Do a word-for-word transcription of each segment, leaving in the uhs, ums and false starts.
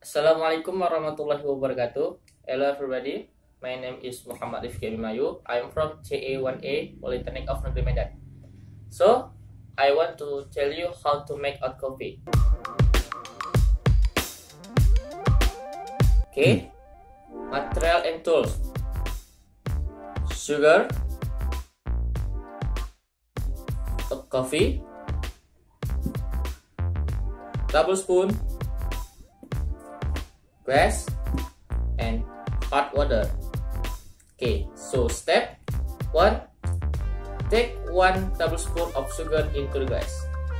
Assalamualaikum warahmatullahi wabarakatuh. Hello everybody, my name is Muhammad Rifki Abimayu. I am from C A one A Polytechnic of Negeri Medan. So, I want to tell you how to make hot coffee. Okay, material and tools: sugar, hot coffee, tablespoon, glass, and hot water. Okay, so step one, take one tablespoon of sugar into the glass.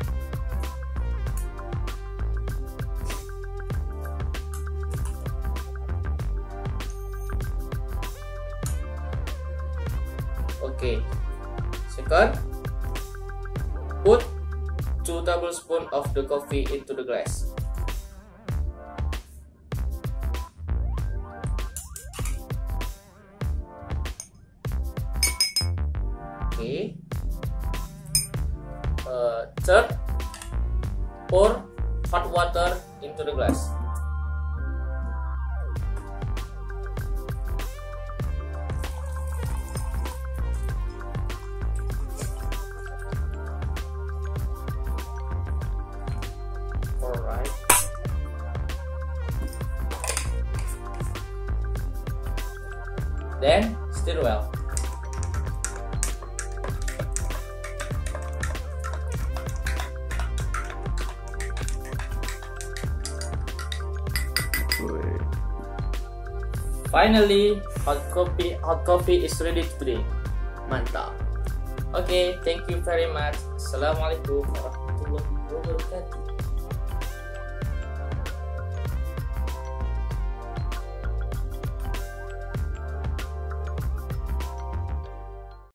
Okay, second, put two tablespoons of the coffee into the glass. Okay. Uh, third, pour hot water into the glass. Alright. Then stir well. Finally, hot coffee hot coffee is ready to drink. Mantap. Okay, thank you very much. Assalamualaikum warahmatullahi wabarakatuh.